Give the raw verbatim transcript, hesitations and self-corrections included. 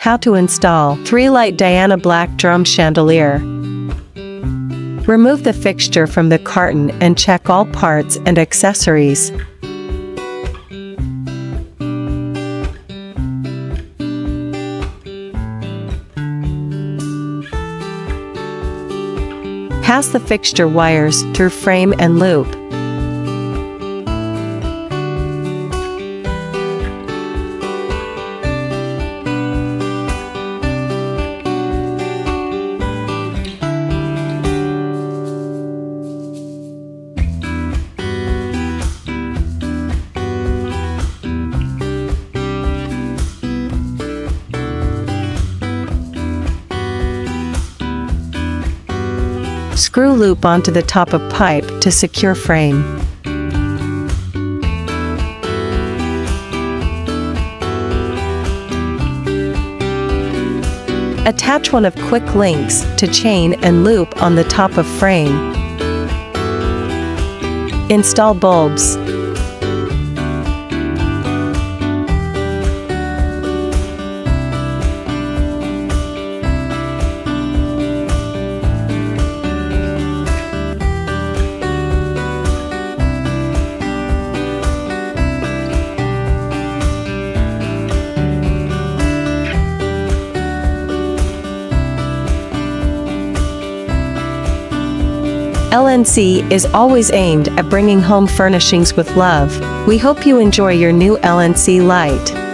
How to install three light Diana black drum chandelier. Remove the fixture from the carton and check all parts and accessories. Pass the fixture wires through frame and loop. Screw loop onto the top of pipe to secure frame. Attach one of quick links to chain and loop on the top of frame. Install bulbs. L N C is always aimed at bringing home furnishings with love. We hope you enjoy your new L N C light.